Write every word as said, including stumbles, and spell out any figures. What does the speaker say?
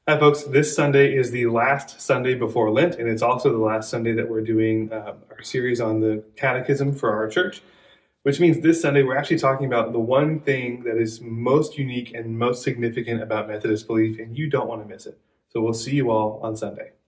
Hi folks, this Sunday is the last Sunday before Lent, and it's also the last Sunday that we're doing uh, our series on the Catechism for our church, which means this Sunday we're actually talking about the one thing that is most unique and most significant about Methodist belief, and you don't want to miss it. So we'll see you all on Sunday.